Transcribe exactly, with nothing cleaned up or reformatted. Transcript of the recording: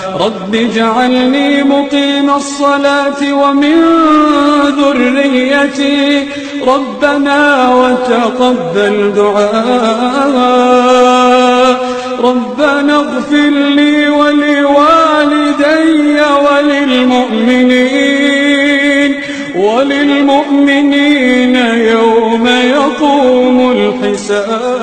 رب اجعلني مقيم الصلاة ومن ذريتي ربنا وتقبل دعاء ربنا اغفر لي ولوالدي وللمؤمنين وللمؤمنين يوم يقوم الحساب.